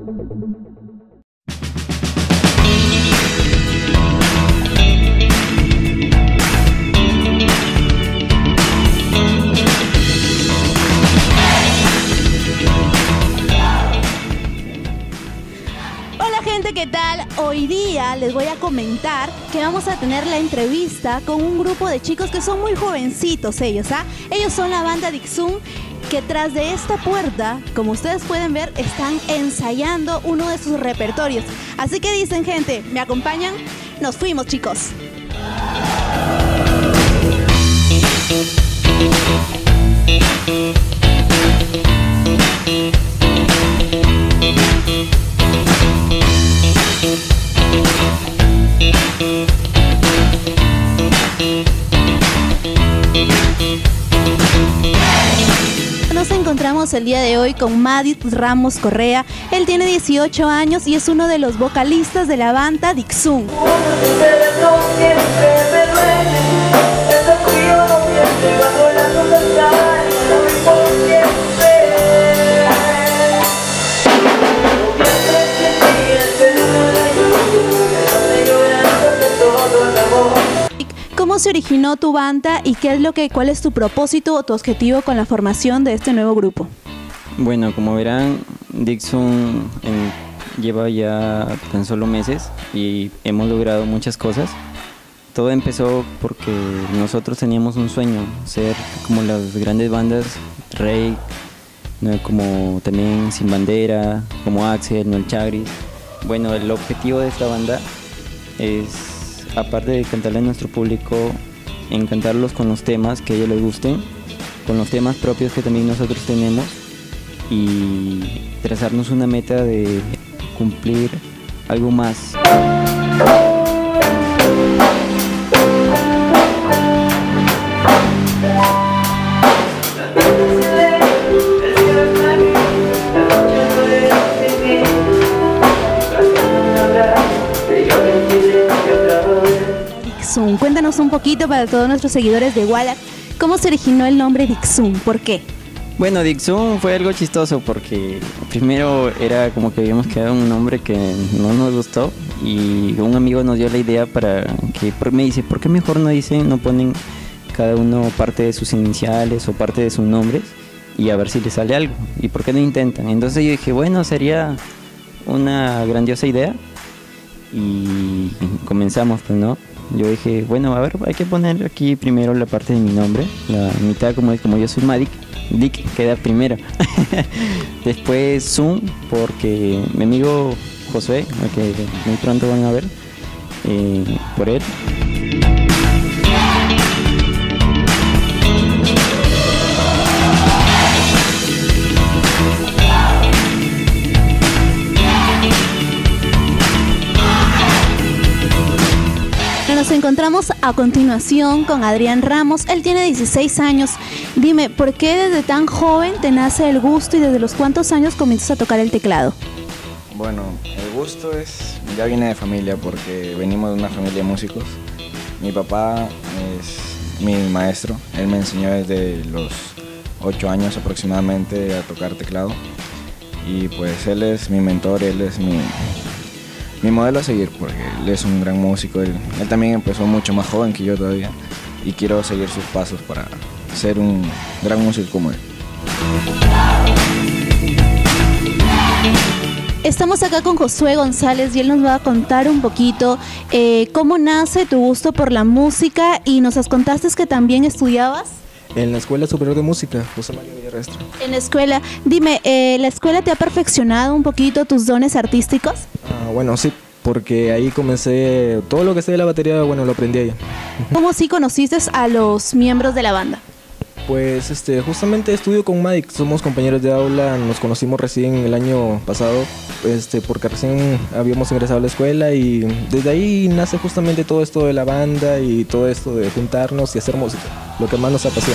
¿Qué tal? Hoy día les voy a comentar que vamos a tener la entrevista con un grupo de chicos que son muy jovencitos ellos, ¿ah? Ellos son la banda Dixun, que tras de esta puerta, como ustedes pueden ver, están ensayando uno de sus repertorios. Así que dicen, gente, ¿me acompañan? Nos fuimos, chicos. Nos encontramos el día de hoy con Madit Ramos Correa. Él tiene 18 años y es uno de los vocalistas de la banda Dixun. ¿Cómo se originó tu banda y cuál es tu propósito o tu objetivo con la formación de este nuevo grupo? Bueno, como verán, Dixun lleva ya tan solo meses y hemos logrado muchas cosas. Todo empezó porque nosotros teníamos un sueño, ser como las grandes bandas, Rey, ¿no? Como también Sin Bandera, como Axel, Noel Chagris. Bueno, el objetivo de esta banda es, aparte de cantarle a nuestro público, encantarlos con los temas que a ellos les gusten, con los temas propios que también nosotros tenemos y trazarnos una meta de cumplir algo más. Cuéntanos un poquito para todos nuestros seguidores de Wallach, ¿cómo se originó el nombre Dixun? ¿Por qué? Bueno, Dixun fue algo chistoso porque primero era como que habíamos quedado un nombre que no nos gustó y un amigo nos dio la idea para que me dice, ¿por qué mejor no ponen cada uno parte de sus iniciales o parte de sus nombres y a ver si les sale algo? ¿Y por qué no intentan? Entonces yo dije, bueno, sería una grandiosa idea y comenzamos, pues, ¿no? Yo dije, bueno, a ver, hay que poner aquí primero la parte de mi nombre, la mitad, como yo soy Madik, Dick queda primero. Después Sun, porque mi amigo Josué, que muy pronto van a ver, por él. Nos encontramos a continuación con Adrián Ramos. Él tiene 16 años. Dime, ¿por qué desde tan joven te nace el gusto y desde los cuántos años comienzas a tocar el teclado? Bueno, el gusto ya viene de familia porque venimos de una familia de músicos. Mi papá es mi maestro. Él me enseñó desde los 8 años aproximadamente a tocar teclado. Y pues él es mi mentor, él es mi modelo a seguir porque él es un gran músico. Él también empezó mucho más joven que yo todavía y quiero seguir sus pasos para ser un gran músico como él. Estamos acá con Josué González y él nos va a contar un poquito cómo nace tu gusto por la música y nos contaste que también estudiabas. En la Escuela Superior de Música, José María Villarrestra. En la escuela. Dime, ¿la escuela te ha perfeccionado un poquito tus dones artísticos? Bueno, sí, porque ahí comencé, todo lo que sé de la batería, bueno, lo aprendí ahí. ¿Cómo sí conociste a los miembros de la banda? Pues justamente estudio con Madik, somos compañeros de aula, nos conocimos recién el año pasado, porque recién habíamos ingresado a la escuela y desde ahí nace justamente todo esto de la banda y todo esto de juntarnos y hacer música, lo que más nos apasiona.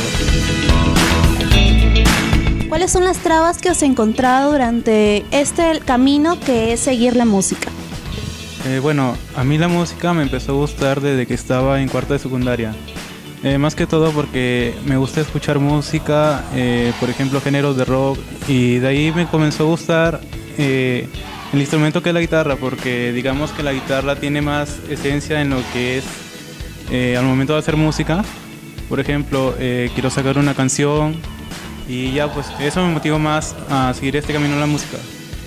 ¿Cuáles son las trabas que has encontrado durante este camino que es seguir la música? Bueno, a mí la música me empezó a gustar desde que estaba en cuarto de secundaria. Más que todo porque me gusta escuchar música, por ejemplo géneros de rock, y de ahí me comenzó a gustar el instrumento que es la guitarra, porque digamos que la guitarra tiene más esencia en lo que es al momento de hacer música. Por ejemplo, quiero sacar una canción y ya, pues eso me motivó más a seguir este camino en la música.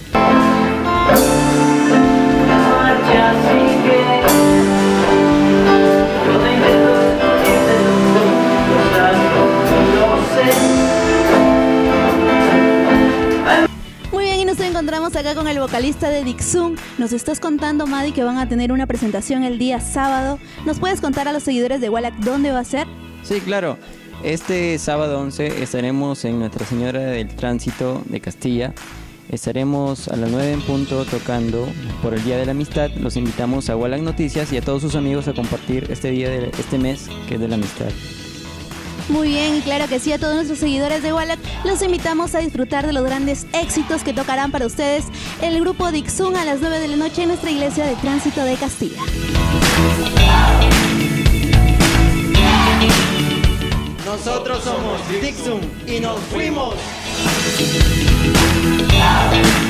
Muy bien, y nos encontramos acá con el vocalista de Dixun. Nos estás contando, Madi, que van a tener una presentación el día sábado. ¿Nos puedes contar a los seguidores de Wallach dónde va a ser? Sí, claro. Este sábado 11 estaremos en Nuestra Señora del Tránsito de Castilla. Estaremos a las 9 en punto tocando por el Día de la Amistad. Los invitamos a Wallach Noticias y a todos sus amigos a compartir este día de este mes que es de la amistad. Muy bien, y claro que sí, a todos nuestros seguidores de Wallach los invitamos a disfrutar de los grandes éxitos que tocarán para ustedes el grupo Dixun a las 9 de la noche en nuestra iglesia de Tránsito de Castilla. Nosotros somos Dixun y nos fuimos.